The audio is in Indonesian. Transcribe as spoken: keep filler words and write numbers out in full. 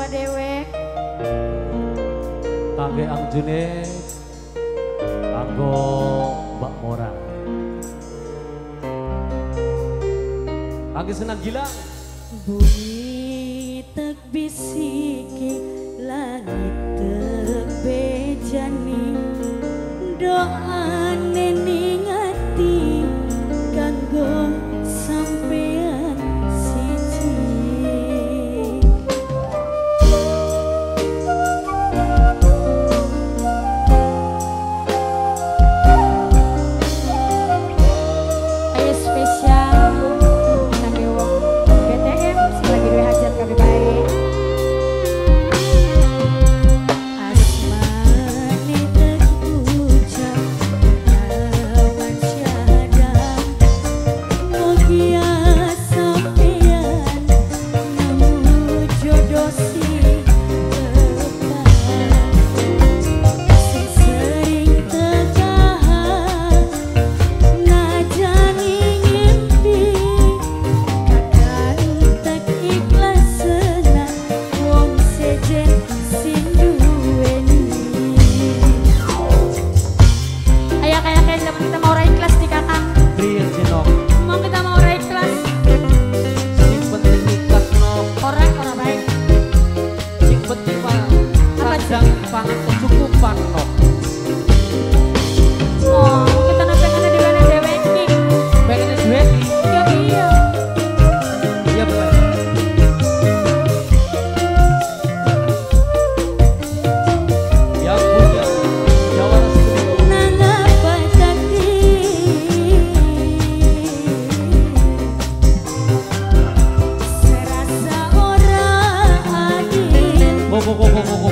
dewek. Kangge angjune kanggo Mbak Mora. Kangge senang gila. Bumi tek bisiki langit tek bejani doa ning ati kanggo sampean siji. Ayo spesial kangge wong G T M sing lagi duwe hajat kabeh bae. Asmane tek ucap lawan syadang mugia sampean nemu jodoh sing tepat sing sering tegah najani ngimpi kadang tak ikhlas senang wong sejen sing duweni. Ayo kayak kayak kita mau ora ikhlas di kakang. Priye jenok. Mau kita mau ora ikhlas. Sing penting ikhlas nok. Ora ora baik. Sing penting mah kadang pang kecukupan nok. Oh, kita nanti pengen di mana dewek iki. Pengen duit. Iya iya. Iya bener. Yang punya jawara sepenuh. Nang apa takdir serasa ora adil. Kok kok kok kok kok